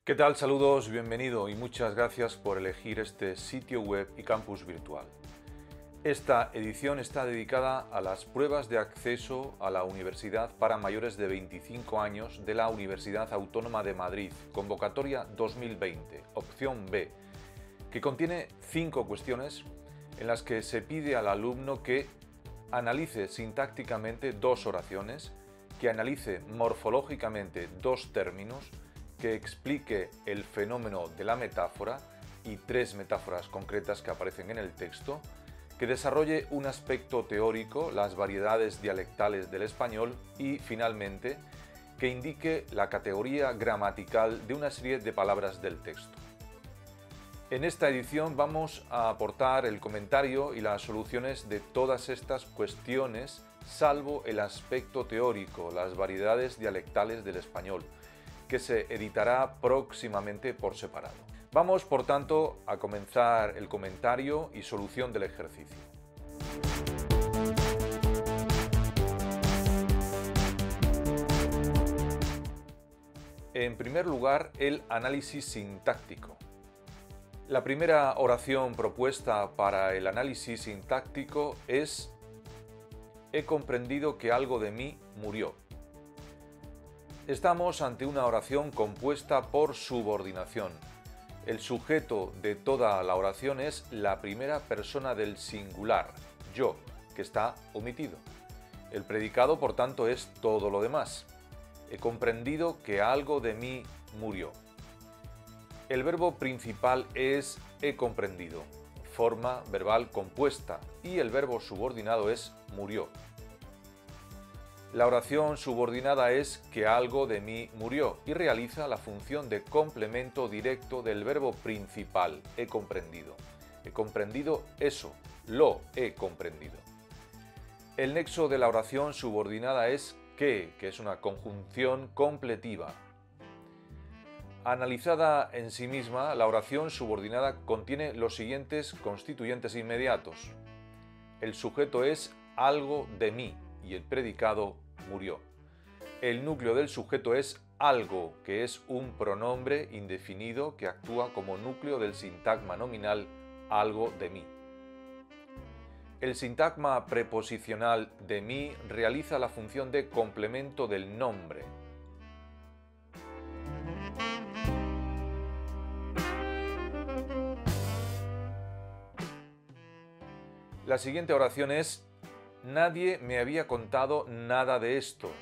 ¿Qué tal? Saludos, bienvenido y muchas gracias por elegir este sitio web y campus virtual. Esta edición está dedicada a las pruebas de acceso a la universidad para mayores de 25 años de la Universidad Autónoma de Madrid, convocatoria 2020, opción B, que contiene 5 cuestiones en las que se pide al alumno que analice sintácticamente 2 oraciones, que analice morfológicamente 2 términos, que explique el fenómeno de la metáfora y 3 metáforas concretas que aparecen en el texto, que desarrolle un aspecto teórico, las variedades dialectales del español y, finalmente, que indique la categoría gramatical de una serie de palabras del texto. En esta edición vamos a aportar el comentario y las soluciones de todas estas cuestiones, salvo el aspecto teórico, las variedades dialectales del español, que se editará próximamente por separado. Vamos, por tanto, a comenzar el comentario y solución del ejercicio. En primer lugar, el análisis sintáctico. La primera oración propuesta para el análisis sintáctico es: he comprendido que algo de mí murió. Estamos ante una oración compuesta por subordinación. El sujeto de toda la oración es la primera persona del singular, yo, que está omitido. El predicado, por tanto, es todo lo demás. He comprendido que algo de mí murió. El verbo principal es he comprendido, forma verbal compuesta, y el verbo subordinado es murió. La oración subordinada es que algo de mí murió y realiza la función de complemento directo del verbo principal, he comprendido. He comprendido eso, lo he comprendido. El nexo de la oración subordinada es que es una conjunción completiva. Analizada en sí misma, la oración subordinada contiene los siguientes constituyentes inmediatos. El sujeto es algo de mí y el predicado murió. El núcleo del sujeto es algo, que es un pronombre indefinido que actúa como núcleo del sintagma nominal algo de mí. El sintagma preposicional de mí realiza la función de complemento del nombre. La siguiente oración es: nadie me había contado nada de esto.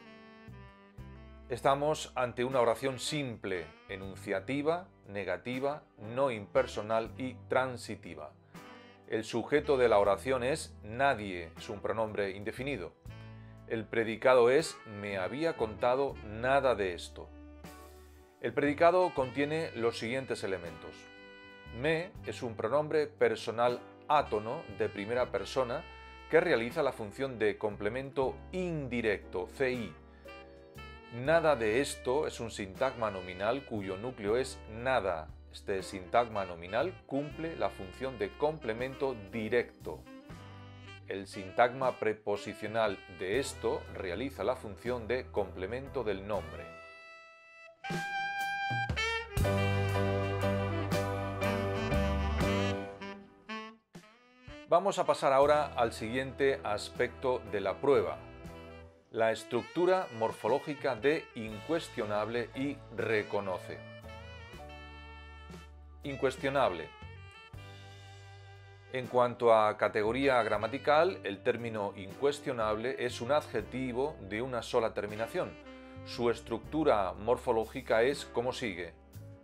Estamos ante una oración simple, enunciativa, negativa, no impersonal y transitiva. El sujeto de la oración es nadie, es un pronombre indefinido. El predicado es me había contado nada de esto. El predicado contiene los siguientes elementos. Me es un pronombre personal átono de primera persona que realiza la función de complemento indirecto, CI. Nada de esto es un sintagma nominal cuyo núcleo es nada. Este sintagma nominal cumple la función de complemento directo. El sintagma preposicional de esto realiza la función de complemento del nombre. Vamos a pasar ahora al siguiente aspecto de la prueba: la estructura morfológica de incuestionable y reconoce. Incuestionable. En cuanto a categoría gramatical, el término incuestionable es un adjetivo de una sola terminación. Su estructura morfológica es como sigue.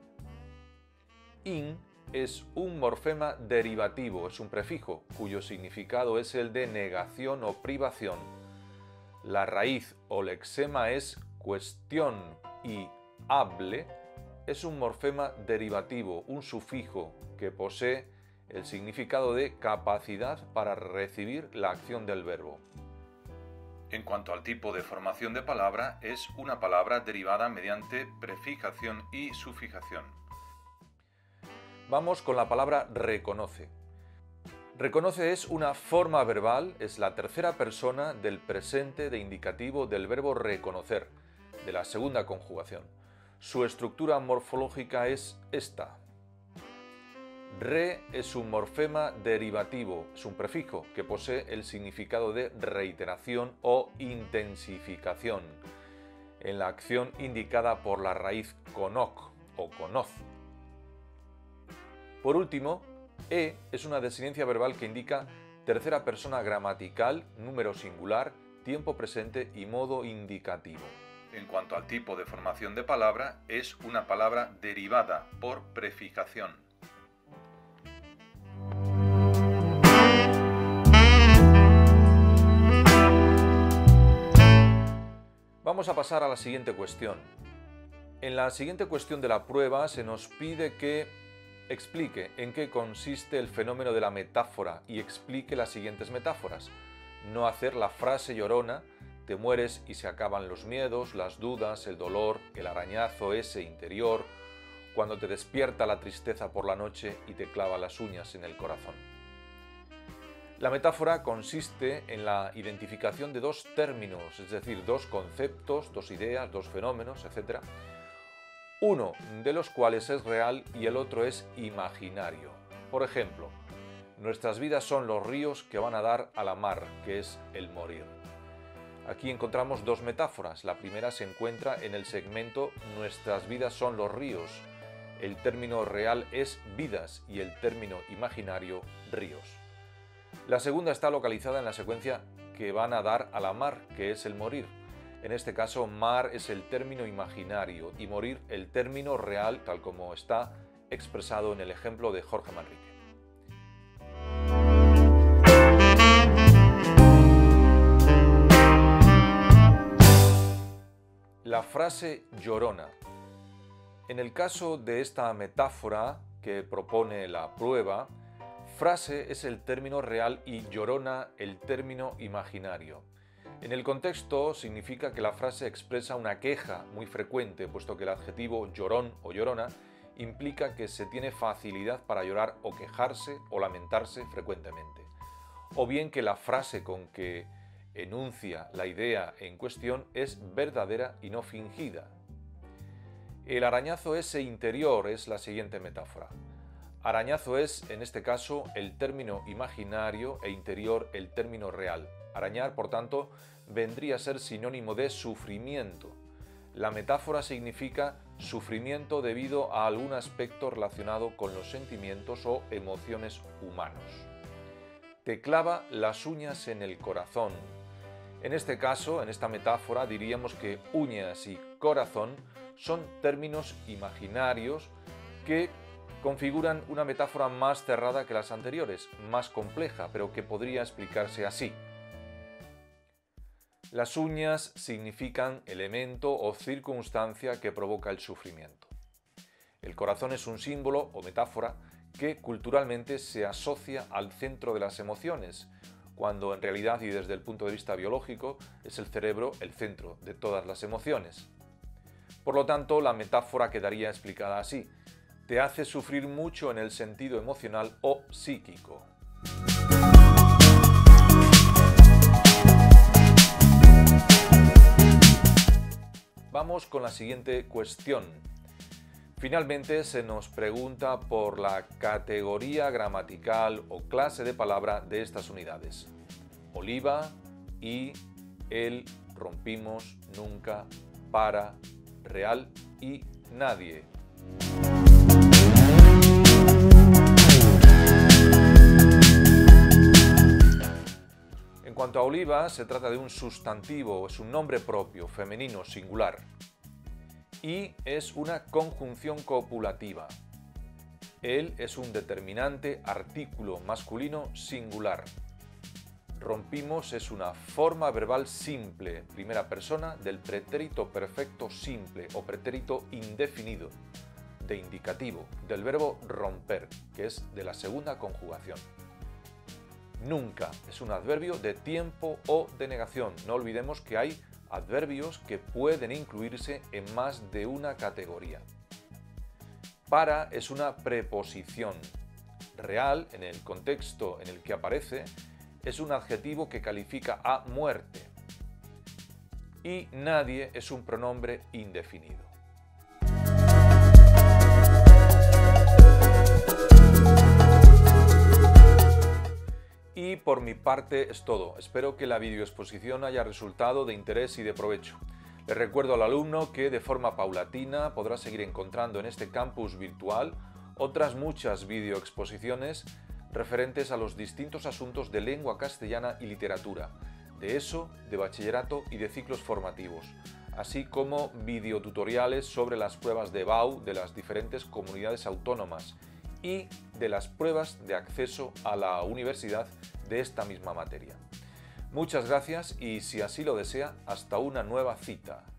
In es un morfema derivativo, es un prefijo, cuyo significado es el de negación o privación. La raíz o lexema es cuestión y able es un morfema derivativo, un sufijo que posee el significado de capacidad para recibir la acción del verbo. En cuanto al tipo de formación de palabra, es una palabra derivada mediante prefijación y sufijación. Vamos con la palabra reconoce. Reconoce es una forma verbal, es la tercera persona del presente de indicativo del verbo reconocer, de la segunda conjugación. Su estructura morfológica es esta. Re es un morfema derivativo, es un prefijo que posee el significado de reiteración o intensificación en la acción indicada por la raíz conoc o conoz. Por último, e es una desinencia verbal que indica tercera persona gramatical, número singular, tiempo presente y modo indicativo. En cuanto al tipo de formación de palabra, es una palabra derivada por prefijación. Vamos a pasar a la siguiente cuestión. En la siguiente cuestión de la prueba se nos pide que explique en qué consiste el fenómeno de la metáfora y explique las siguientes metáforas. No hacer la frase llorona, te mueres y se acaban los miedos, las dudas, el dolor, el arañazo ese interior, cuando te despierta la tristeza por la noche y te clava las uñas en el corazón. La metáfora consiste en la identificación de dos términos, es decir, dos conceptos, dos ideas, dos fenómenos, etc., uno de los cuales es real y el otro es imaginario. Por ejemplo, nuestras vidas son los ríos que van a dar a la mar, que es el morir. Aquí encontramos dos metáforas. La primera se encuentra en el segmento nuestras vidas son los ríos. El término real es vidas y el término imaginario ríos. La segunda está localizada en la secuencia que van a dar a la mar, que es el morir. En este caso, mar es el término imaginario y morir el término real, tal como está expresado en el ejemplo de Jorge Manrique. La frase llorona. En el caso de esta metáfora que propone la prueba, frase es el término real y llorona el término imaginario. En el contexto significa que la frase expresa una queja muy frecuente, puesto que el adjetivo llorón o llorona implica que se tiene facilidad para llorar o quejarse o lamentarse frecuentemente. O bien que la frase con que enuncia la idea en cuestión es verdadera y no fingida. El arañazo ese interior es la siguiente metáfora. Arañazo es, en este caso, el término imaginario e interior el término real. Arañar, por tanto, vendría a ser sinónimo de sufrimiento. La metáfora significa sufrimiento debido a algún aspecto relacionado con los sentimientos o emociones humanos. Te clava las uñas en el corazón. En este caso, en esta metáfora, diríamos que uñas y corazón son términos imaginarios que configuran una metáfora más cerrada que las anteriores, más compleja, pero que podría explicarse así. Las uñas significan elemento o circunstancia que provoca el sufrimiento. El corazón es un símbolo o metáfora que culturalmente se asocia al centro de las emociones, cuando en realidad y desde el punto de vista biológico es el cerebro el centro de todas las emociones. Por lo tanto, la metáfora quedaría explicada así: te hace sufrir mucho en el sentido emocional o psíquico. Vamos con la siguiente cuestión. Finalmente se nos pregunta por la categoría gramatical o clase de palabra de estas unidades. Oliva, y, el, rompimos, nunca, para, real y nadie. En cuanto a oliva, se trata de un sustantivo, es un nombre propio, femenino, singular. Y es una conjunción copulativa. El es un determinante artículo masculino singular. Rompimos es una forma verbal simple, primera persona, del pretérito perfecto simple o pretérito indefinido, de indicativo, del verbo romper, que es de la segunda conjugación. Nunca es un adverbio de tiempo o de negación. No olvidemos que hay adverbios que pueden incluirse en más de una categoría. Para es una preposición. Real, en el contexto en el que aparece, es un adjetivo que califica a muerte. Y nadie es un pronombre indefinido. por mi parte es todo. Espero que la videoexposición haya resultado de interés y de provecho. Le recuerdo al alumno que de forma paulatina podrá seguir encontrando en este campus virtual otras muchas videoexposiciones referentes a los distintos asuntos de lengua castellana y literatura, de ESO, de bachillerato y de ciclos formativos, así como videotutoriales sobre las pruebas de BAU de las diferentes comunidades autónomas y de las pruebas de acceso a la universidad de esta misma materia. Muchas gracias y, si así lo desea, hasta una nueva cita.